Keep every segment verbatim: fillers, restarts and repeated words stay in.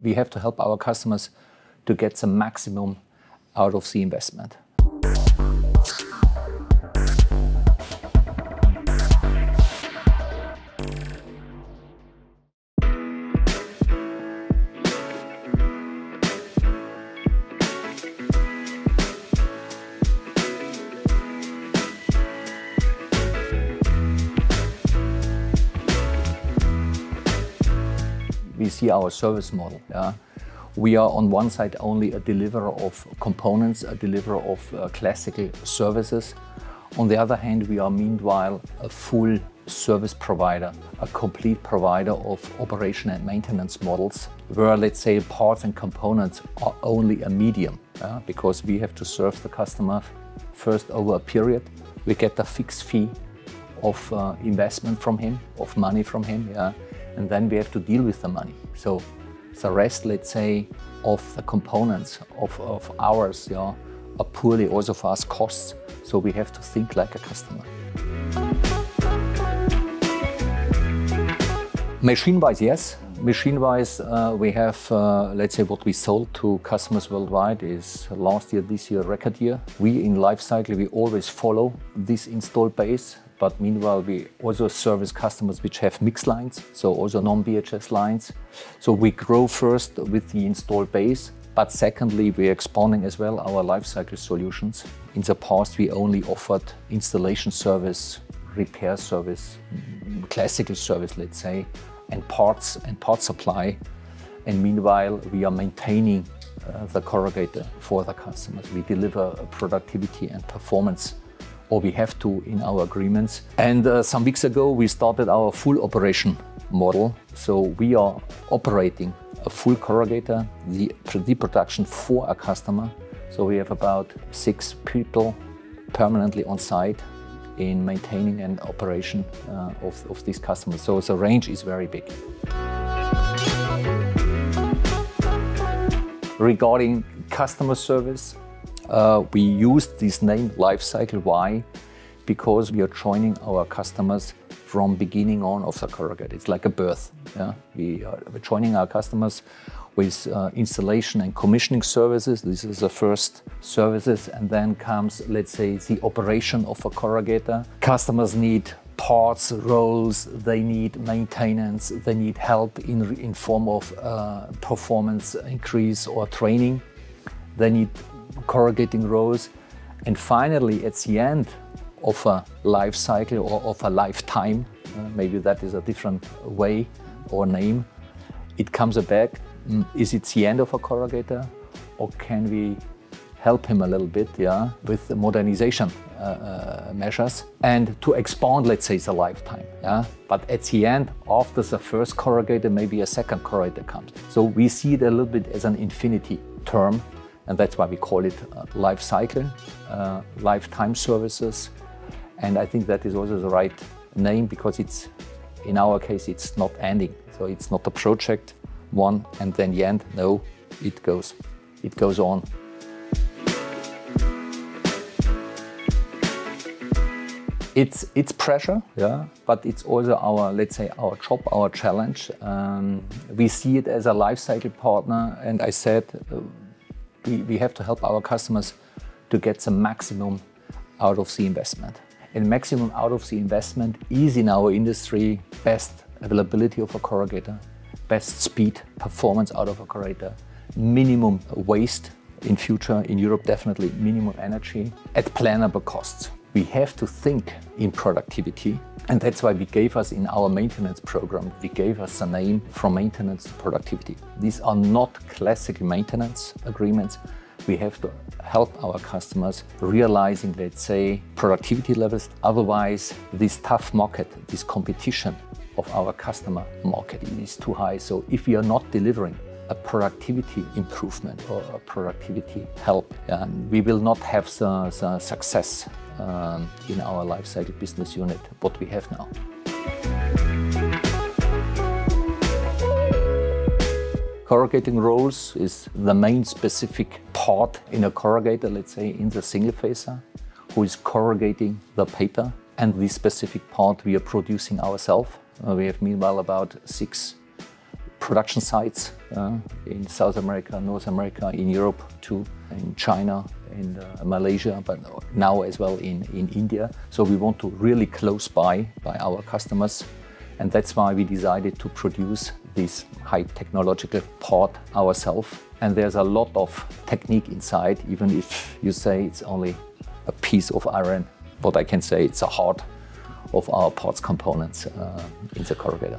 We have to help our customers to get the maximum out of the investment. We see our service model. Yeah? We are on one side only a deliverer of components, a deliverer of uh, classical services. On the other hand, we are meanwhile a full service provider, a complete provider of operation and maintenance models, where, let's say, parts and components are only a medium, yeah? Because we have to serve the customer first over a period. We get a fixed fee of uh, investment from him, of money from him, yeah? And then we have to deal with the money. So the rest, let's say, of the components of, of ours, yeah, are poorly also for us costs. So we have to think like a customer. Machine-wise, yes. Machine-wise, uh, we have, uh, let's say, what we sold to customers worldwide is last year, this year, record year. We in Lifecycle, we always follow this installed base. But meanwhile, we also service customers which have mixed lines, so also non-B H S lines. So we grow first with the installed base, but secondly, we're expanding as well our lifecycle solutions. In the past, we only offered installation service, repair service, classical service, let's say, and parts and part supply. And meanwhile, we are maintaining uh, the corrugator for the customers. We deliver productivity and performance, or we have to in our agreements. And uh, some weeks ago, we started our full operation model. So we are operating a full corrugator, the, the production for a customer. So we have about six people permanently on site in maintaining and operation uh, of, of these customers. So the range is very big. Regarding customer service, Uh, we used this name Lifecycle. Why? Because we are joining our customers from beginning on of the corrugator. It's like a birth. Yeah? We are we're joining our customers with uh, installation and commissioning services. This is the first services, and then comes, let's say, the operation of a corrugator. Customers need parts, rolls, they need maintenance, they need help in, in form of uh, performance increase or training. They need corrugating rows, and finally at the end of a life cycle or of a lifetime, uh, maybe that is a different way or name, it comes back. Mm, is it the end of a corrugator, or can we help him a little bit, yeah, with the modernization uh, uh, measures and to expand, let's say, the lifetime, yeah. But at the end, after the first corrugator, maybe a second corrugator comes. So we see it a little bit as an infinity term. And that's why we call it uh, life cycle, uh, lifetime services. And I think that is also the right name, because it's, in our case, it's not ending. So it's not a project, one and then the end. No, it goes, it goes on. It's, it's pressure, yeah, but it's also our, let's say, our job, our challenge. Um, we see it as a life cycle partner, and I said, uh, We, we have to help our customers to get the maximum out of the investment. And maximum out of the investment is, in our industry, best availability of a corrugator, best speed, performance out of a corrugator, minimum waste in future, in Europe definitely minimum energy, at plannable costs. We have to think in productivity, and that's why we gave us in our maintenance program, we gave us a name from maintenance to productivity. These are not classical maintenance agreements. We have to help our customers realizing, let's say, productivity levels. Otherwise, this tough market, this competition of our customer market is too high. So if we are not delivering a productivity improvement or a productivity help, yeah, we will not have the, the success um, in our lifecycle business unit, what we have now. Corrugating rolls is the main specific part in a corrugator, let's say in the single phaser, who is corrugating the paper. And this specific part we are producing ourselves. Uh, we have meanwhile about six production sites uh, in South America, North America, in Europe too, in China, in uh, Malaysia, but now as well in, in India. So we want to really close by by our customers, and that's why we decided to produce this high technological part ourselves. And there's a lot of technique inside, even if you say it's only a piece of iron. What I can say, it's a heart of our parts components uh, in the corrugator.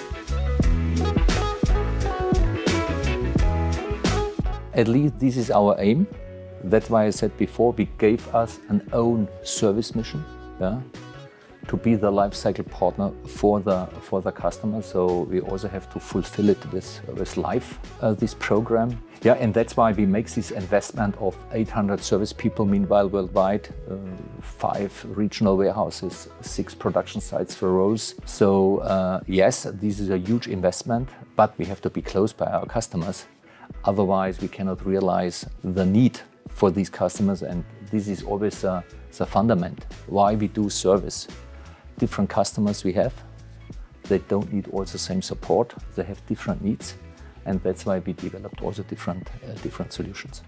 At least this is our aim. That's why I said before, we gave us an own service mission, yeah, to be the life cycle partner for the for the customer. So we also have to fulfill it with with life, uh, this program. Yeah, and that's why we make this investment of eight hundred service people. Meanwhile, worldwide, uh, five regional warehouses, six production sites for rows. So uh, yes, this is a huge investment, but we have to be close by our customers. Otherwise, we cannot realize the need for these customers, and this is always uh, the fundament why we do service. Different customers we have, they don't need all the same support, they have different needs, and that's why we developed also different, uh, different solutions.